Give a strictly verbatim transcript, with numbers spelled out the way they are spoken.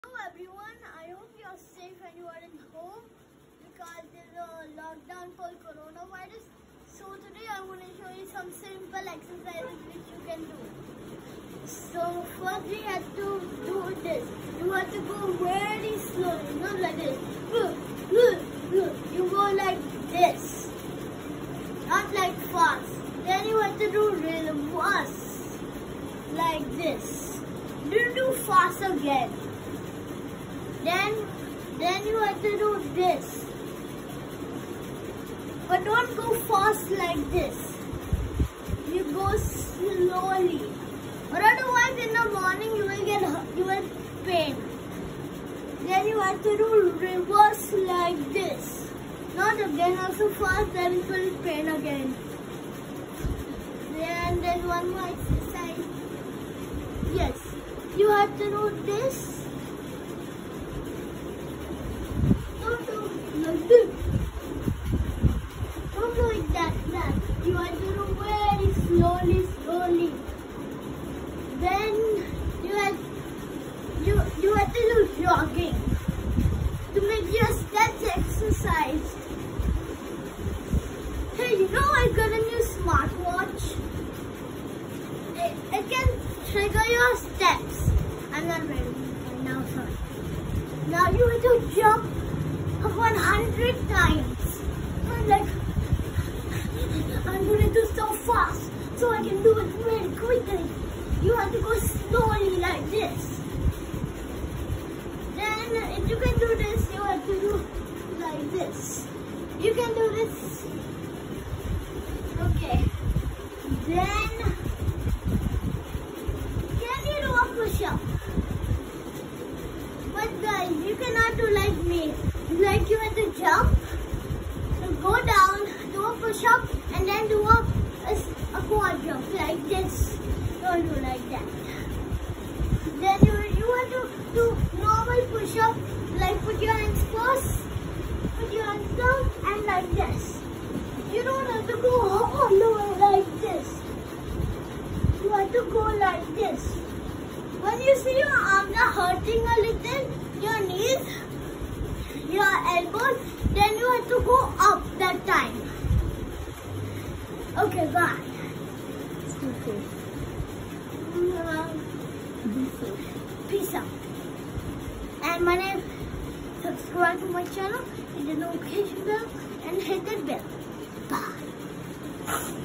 Hello everyone, I hope you are safe and you are in home because there's a lockdown for coronavirus. So today I'm going to show you some simple exercises which you can do. So first we have to do this. You have to go very slowly, not like this. You go like this, not like fast. Then you have to do reverse like this. Don't do fast again. Then, then you have to do this. But don't go fast like this. You go slowly. Or otherwise in the morning you will get you will pain. Then you have to do reverse like this. Not again also fast, then it will pain again. Then there's one more exercise. Yes. You have to do this. Don't do like this. Don't do it that that. You have to do very slowly, slowly. Then you have you you have to do jogging to make your steps exercise. Hey, you know I got a new smartwatch. It, it can trigger your steps. I'm not ready right now, sorry. Now you have to jump one hundred times. I'm like, I'm going to do so fast so I can do it very quickly. You have to go slowly like this. Then if you can do this, you have to do like this. You can do this. Okay. Then push-up. But guys, you cannot do like me. Like you have to jump, so go down, do a push-up, and then do a, a, a quad jump like this. Don't do like that. Then you, you have to do normal push-up, like put your hands first, put your hands down, and like this. You don't have to go all the way like this. You have to go like this. When you see your arms are hurting a little, your knees, your elbows, then you have to go up that time. Okay, bye. Stay safe. Be safe. Peace out. And my name, subscribe to my channel, hit the notification bell, and hit the bell. Bye.